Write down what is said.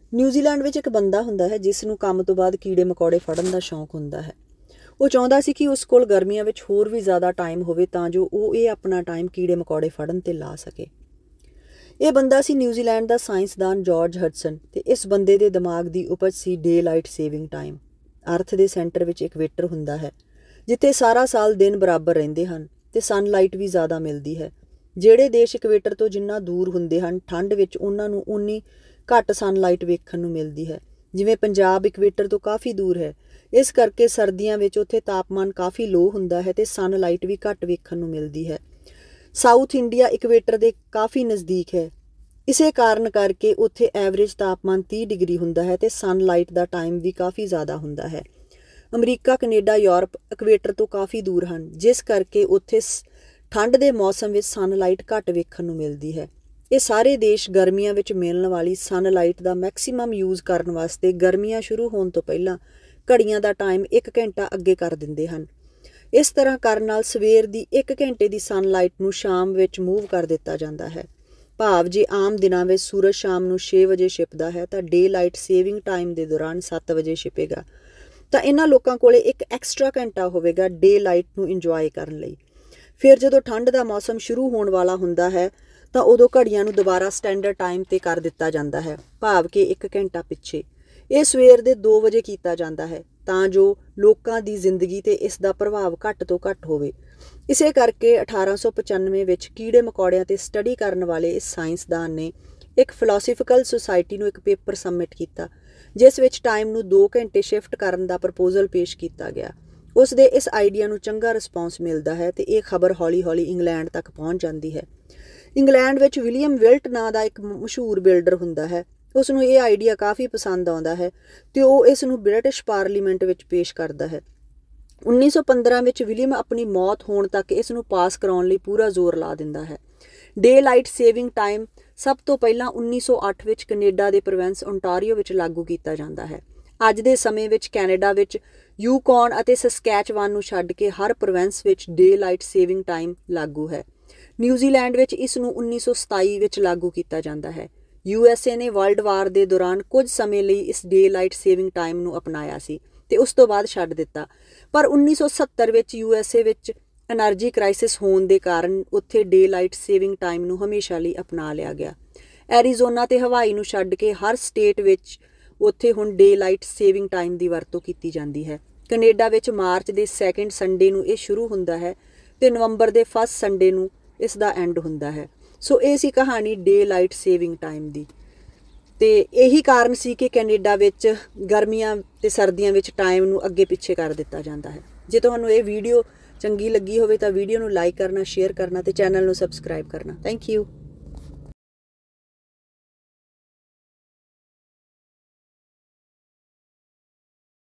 New Zealand ਵਿੱਚ ਇੱਕ ਬੰਦਾ ਹੁੰਦਾ ਹੈ ਜਿਸ ਨੂੰ ਕੰਮ ਤੋਂ ਬਾਅਦ ਕੀੜੇ ਮਕੌੜੇ ਫੜਨ ਦਾ ਸ਼ੌਂਕ ਹੁੰਦਾ ਹੈ। ਉਹ ਚਾਹੁੰਦਾ ਸੀ ਕਿ ਉਸ ਕੋਲ ਗਰਮੀਆਂ ਵਿੱਚ ਹੋਰ ਵੀ ਜ਼ਿਆਦਾ ਟਾਈਮ ਹੋਵੇ ਤਾਂ ਜੋ ਉਹ ਆਪਣਾ ਟਾਈਮ ਕੀੜੇ ਮਕੌੜੇ ਫੜਨ 'ਤੇ ਲਾ ਸਕੇ। ਇਹ ਬੰਦਾ ਸੀ ਨਿਊਜ਼ੀਲੈਂਡ ਦਾ ਸਾਇੰਸਦਾਨ ਜਾਰਜ ਹਡਸਨ ਤੇ ਇਸ ਬੰਦੇ ਦੇ ਦਿਮਾਗ ਦੀ ਉਪਜ ਸੀ daylight saving time. Earth ਦੇ ਸੈਂਟਰ ਵਿੱਚ ਇਕਵੇਟਰ ਹੁੰਦਾ ਹੈ ਜਿੱਥੇ ਸਾਰਾ ਸਾਲ ਦਿਨ ਬਰਾਬਰ ਰਹਿੰਦੇ ਹਨ ਤੇ ਸਨਲਾਈਟ ਵੀ ਜ਼ਿਆਦਾ ਮਿਲਦੀ ਹੈ। ਜਿਹੜੇ ਦੇਸ਼ ਇਕਵੇਟਰ ਤੋਂ ਜਿੰਨਾ ਦੂਰ ਹੁੰਦੇ ਹਨ ਠੰਡ ਵਿੱਚ ਉਹਨਾਂ ਨੂੰ ਉਨੀ ਘੱਟ ਸਨਲਾਈਟ ਵੇਖਣ ਨੂੰ ਮਿਲਦੀ ਹੈ। ਜਿਵੇਂ ਪੰਜਾਬ ਇਕਵੇਟਰ ਤੋਂ ਕਾਫੀ ਦੂਰ ਹੈ, ਇਸ ਕਰਕੇ ਸਰਦੀਆਂ ਵਿੱਚ ਉੱਥੇ ਤਾਪਮਾਨ ਕਾਫੀ ਲੋ ਹੁੰਦਾ ਹੈ ਤੇ ਸਨਲਾਈਟ ਵੀ ਘੱਟ ਵੇਖਣ ਨੂੰ ਮਿਲਦੀ ਹੈ। ਸਾਊਥ ਇੰਡੀਆ ਇਕਵੇਟਰ ਦੇ ਕਾਫੀ ਨਜ਼ਦੀਕ ਹੈ, ਇਸੇ ਕਾਰਨ ਕਰਕੇ ਉੱਥੇ ਐਵਰੇਜ ਤਾਪਮਾਨ 30 ਡਿਗਰੀ ਹੁੰਦਾ ਹੈ ਤੇ ਸਨਲਾਈਟ ਦਾ ਟਾਈਮ ਵੀ ਕਾਫੀ ਜ਼ਿਆਦਾ ਹੁੰਦਾ ਹੈ। ਅਮਰੀਕਾ, ਕੈਨੇਡਾ, ਯੂਰਪ ਇਕਵੇਟਰ ਤੋਂ ਕਾਫੀ ਦੂਰ ਹਨ, ਜਿਸ ਕਰਕੇ ਉੱਥੇ ਠੰਡ ਦੇ ਮੌਸਮ ਵਿੱਚ ਸਨਲਾਈਟ ਘੱਟ ਵੇਖਣ ਨੂੰ ਮਿਲਦੀ ਹੈ। ਇਹ ਸਾਰੇ ਦੇਸ਼ ਗਰਮੀਆਂ ਵਿੱਚ ਮਿਲਣ ਵਾਲੀ ਸਨਲਾਈਟ ਦਾ ਮੈਕਸੀਮਮ ਯੂਜ਼ ਕਰਨ ਵਾਸਤੇ ਗਰਮੀਆਂ ਸ਼ੁਰੂ ਹੋਣ ਤੋਂ ਪਹਿਲਾਂ ਘੜੀਆਂ ਦਾ ਟਾਈਮ 1 ਘੰਟਾ ਅੱਗੇ ਕਰ ਦਿੰਦੇ ਹਨ। ਇਸ ਤਰ੍ਹਾਂ ਕਰਨ ਨਾਲ ਸਵੇਰ ਦੀ 1 ਘੰਟੇ ਦੀ ਸਨਲਾਈਟ ਨੂੰ ਸ਼ਾਮ ਵਿੱਚ ਮੂਵ ਕਰ ਦਿੱਤਾ ਜਾਂਦਾ ਹੈ। ਭਾਵ ਜੇ ਆਮ ਦਿਨਾਂ ਵਿੱਚ ਸੂਰਜ ਸ਼ਾਮ ਨੂੰ 6 ਵਜੇ ਛਿਪਦਾ ਹੈ ਤਾਂ ਡੇ ਲਾਈਟ ਸੇਵਿੰਗ ਟਾਈਮ ਦੇ ਦੌਰਾਨ 7 ਵਜੇ ਛਿਪੇਗਾ। ਤਾਂ ਇਹਨਾਂ ਲੋਕਾਂ ਕੋਲੇ ਇੱਕ ਐਕਸਟਰਾ ਘੰਟਾ ਹੋਵੇਗਾ ਡੇ ਲਾਈਟ ਨੂੰ ਇੰਜੋਏ ਕਰਨ ਲਈ। ਫਿਰ ਜਦੋਂ ਠੰਡ ਦਾ ਮੌਸਮ ਸ਼ੁਰੂ ਹੋਣ ਵਾਲਾ ਹੁੰਦਾ ਹੈ ਤਾਂ ਉਦੋਂ ਘੜੀਆਂ ਨੂੰ ਦੁਬਾਰਾ ਸਟੈਂਡਰਡ ਟਾਈਮ 'ਤੇ ਕਰ ਦਿੱਤਾ ਜਾਂਦਾ ਹੈ, ਭਾਵ ਕਿ 1 ਘੰਟਾ ਪਿੱਛੇ। ਇਹ ਸਵੇਰ ਦੇ 2 ਵਜੇ ਕੀਤਾ ਜਾਂਦਾ ਹੈ ਤਾਂ ਜੋ ਲੋਕਾਂ ਦੀ ਜ਼ਿੰਦਗੀ 'ਤੇ ਇਸ ਦਾ ਪ੍ਰਭਾਵ ਘੱਟ ਤੋਂ ਘੱਟ ਹੋਵੇ। ਇਸੇ ਕਰਕੇ 1895 ਵਿੱਚ ਕੀੜੇ ਮਕੌੜਿਆਂ 'ਤੇ ਸਟੱਡੀ ਕਰਨ ਵਾਲੇ ਇਸ ਸਾਇੰਸਦਾਨ ਨੇ ਇੱਕ ਫਿਲਾਸਫੀਕਲ ਸੁਸਾਇਟੀ ਨੂੰ ਇੱਕ ਪੇਪਰ ਸਬਮਿਟ ਕੀਤਾ ਜਿਸ ਵਿੱਚ ਟਾਈਮ ਨੂੰ 2 ਘੰਟੇ ਸ਼ਿਫਟ ਕਰਨ ਦਾ ਪ੍ਰਪੋਜ਼ਲ ਪੇਸ਼ ਕੀਤਾ ਗਿਆ। ਉਸ ਦੇ ਇਸ ਆਈਡੀਆ ਨੂੰ ਚੰਗਾ ਰਿਸਪੌਂਸ ਮਿਲਦਾ ਹੈ ਤੇ ਇਹ ਖਬਰ ਹੌਲੀ-ਹੌਲੀ ਇੰਗਲੈਂਡ ਤੱਕ ਪਹੁੰਚ ਜਾਂਦੀ ਹੈ। ਇੰਗਲੈਂਡ ਵਿੱਚ ਵਿਲੀਅਮ ਵਿਲਟ ਨਾਂ ਦਾ ਇੱਕ ਮਸ਼ਹੂਰ ਬਿਲਡਰ ਹੁੰਦਾ ਹੈ। ਉਸ ਨੂੰ ਇਹ ਆਈਡੀਆ ਕਾਫੀ ਪਸੰਦ ਆਉਂਦਾ ਹੈ ਤੇ ਉਹ ਇਸ ਨੂੰ ਬ੍ਰਿਟਿਸ਼ ਪਾਰਲੀਮੈਂਟ ਵਿੱਚ ਪੇਸ਼ ਕਰਦਾ ਹੈ। 1915 ਵਿੱਚ ਵਿਲੀਅਮ ਆਪਣੀ ਮੌਤ ਹੋਣ ਤੱਕ ਇਸ ਨੂੰ ਪਾਸ ਕਰਾਉਣ ਲਈ ਪੂਰਾ ਜ਼ੋਰ ਲਾ ਦਿੰਦਾ ਹੈ। ਡੇ ਲਾਈਟ ਸੇਵਿੰਗ ਟਾਈਮ ਸਭ ਤੋਂ ਪਹਿਲਾਂ 1908 ਵਿੱਚ ਕੈਨੇਡਾ ਦੇ ਪ੍ਰੋਵਿੰਸ ਓਨਟਾਰੀਓ ਵਿੱਚ ਲਾਗੂ ਕੀਤਾ ਜਾਂਦਾ ਹੈ। ਅੱਜ ਦੇ ਸਮੇਂ ਵਿੱਚ ਕੈਨੇਡਾ ਵਿੱਚ ਯੂਕੌਨ ਅਤੇ ਸਸਕੈਚਵਾਨ ਨੂੰ ਛੱਡ ਕੇ ਹਰ ਪ੍ਰੋਵਿੰਸ ਵਿੱਚ ਡੇ ਲਾਈਟ ਸੇਵਿੰਗ ਟਾਈਮ ਲਾਗੂ ਹੈ। ਨਿਊਜ਼ੀਲੈਂਡ ਵਿੱਚ ਇਸ ਨੂੰ 1927 ਵਿੱਚ ਲਾਗੂ ਕੀਤਾ ਜਾਂਦਾ ਹੈ। USA ਨੇ ਵਰਲਡ ਵਾਰ ਦੇ ਦੌਰਾਨ ਕੁਝ ਸਮੇਂ ਲਈ ਇਸ ਡੇ ਲਾਈਟ ਸੇਵਿੰਗ ਟਾਈਮ ਨੂੰ ਅਪਣਾਇਆ ਸੀ ਤੇ ਉਸ ਤੋਂ ਬਾਅਦ ਛੱਡ ਦਿੱਤਾ, ਪਰ 1970 ਵਿੱਚ USA ਵਿੱਚ ਐਨਰਜੀ ਕ੍ਰਾਈਸਿਸ ਹੋਣ ਦੇ ਕਾਰਨ ਉੱਥੇ ਡੇ ਲਾਈਟ ਸੇਵਿੰਗ ਟਾਈਮ ਨੂੰ ਹਮੇਸ਼ਾ ਲਈ ਅਪਣਾ ਲਿਆ ਗਿਆ। ਐਰੀਜ਼ੋਨਾ ਤੇ ਹਵਾਈ ਨੂੰ ਛੱਡ ਕੇ ਹਰ ਸਟੇਟ ਵਿੱਚ ਉੱਥੇ ਹੁਣ ਡੇ ਲਾਈਟ ਸੇਵਿੰਗ ਟਾਈਮ ਦੀ ਵਰਤੋਂ ਕੀਤੀ ਜਾਂਦੀ ਹੈ। ਕੈਨੇਡਾ ਵਿੱਚ ਮਾਰਚ ਦੇ 2nd ਸੰਡੇ ਨੂੰ ਇਹ ਸ਼ੁਰੂ ਹੁੰਦਾ ਹੈ ਤੇ ਨਵੰਬਰ ਦੇ 1st ਸੰਡੇ ਨੂੰ ਇਸ ਦਾ ਐਂਡ ਹੁੰਦਾ ਹੈ। ਸੋ ਇਹ ਸੀ ਕਹਾਣੀ ਡੇ ਲਾਈਟ ਸੇਵਿੰਗ ਟਾਈਮ ਦੀ। ਤੇ ਇਹੀ ਕਾਰਨ ਸੀ ਕਿ ਕੈਨੇਡਾ ਵਿੱਚ ਗਰਮੀਆਂ ਤੇ ਸਰਦੀਆਂ ਵਿੱਚ ਟਾਈਮ ਨੂੰ ਅੱਗੇ ਪਿੱਛੇ ਕਰ ਦਿੱਤਾ ਜਾਂਦਾ ਹੈ। ਜੇ ਤੁਹਾਨੂੰ ਇਹ ਵੀਡੀਓ ਚੰਗੀ ਲੱਗੀ ਹੋਵੇ ਤਾਂ ਵੀਡੀਓ ਨੂੰ ਲਾਈਕ ਕਰਨਾ, ਸ਼ੇਅਰ ਕਰਨਾ ਤੇ ਚੈਨਲ ਨੂੰ ਸਬਸਕ੍ਰਾਈਬ ਕਰਨਾ। Thank you.